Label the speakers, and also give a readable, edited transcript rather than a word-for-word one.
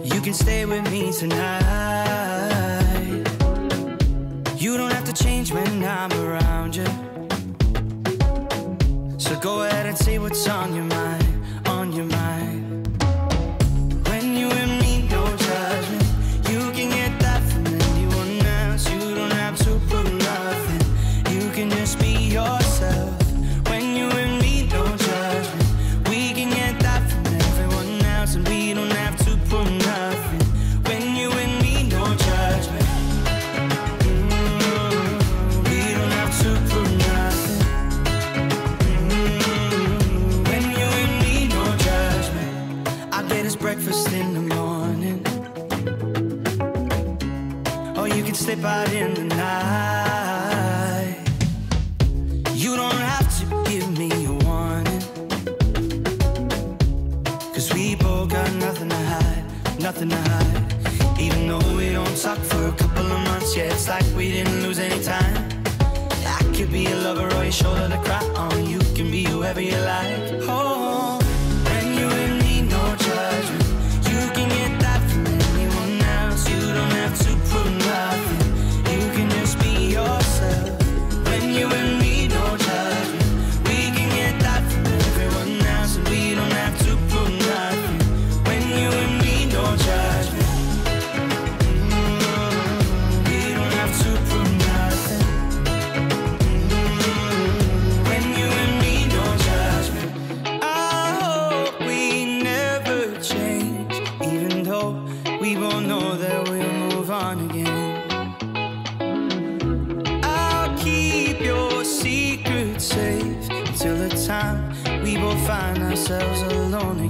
Speaker 1: You can stay with me tonight. You don't have to change when I'm around you. So go ahead and say what's on your mind, on your mind. When you and me, no judgment. You can get that from anyone else. You don't have to prove nothing. You can just be yourself. When you and me, no judgment. We can get that from everyone else, and we don't have to prove nothing. When you and me, no judgment. We don't have to prove nothing. When you and me, no judgment. I get us breakfast in the morning, or you can slip out in the night. You don't have to give me a warning, 'cause we both got nothing to hide, nothing to hide. Even though we don't talk for a couple of months, yeah, it's like we didn't lose any time. I could be a lover or your shoulder to cry on. You can be whoever you like. Oh, when you and me, no judgment. You can get that from anyone else. You don't have to prove nothing. You can just be yourself. When you and me, no judgment. We can get that from everyone else, and we don't have to prove nothing. When you and me, no judgment. We don't have to prove nothing. When you and me, no judgment. I hope we never change, even though we both know that we'll move on again. I'll keep your secret safe until the time we both find ourselves alone again.